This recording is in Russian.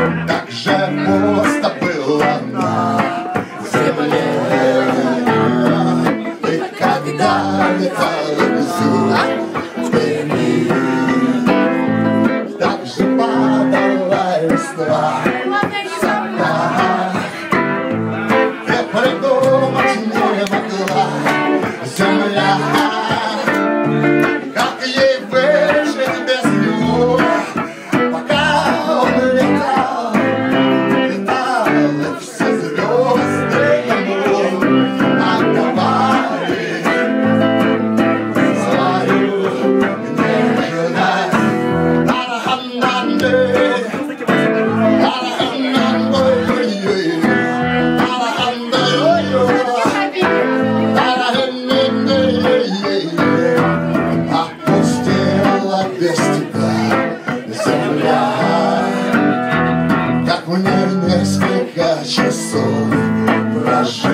Так же просто было на земле. И когда летала внизу впереди, так же падала листва. Я придумать не могла земля, как ей выжить без него. Пока он летал, летал, и все звезды ему отдавали свою нежность. Опустела без тебя земля, как в ней несколько часов прожить.